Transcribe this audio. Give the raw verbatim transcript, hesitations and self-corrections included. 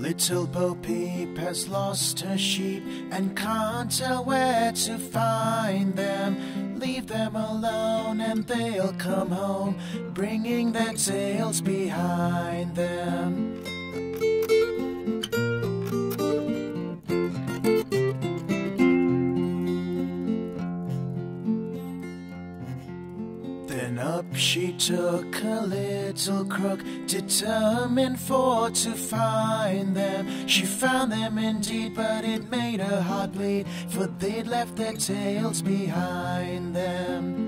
Little Bo Peep has lost her sheep and can't tell where to find them. Leave them alone and they'll come home, bringing their tails behind them. Then up she took a little crook, determined for to find them. She found them indeed, but it made her heart bleed, for they'd left their tails behind them.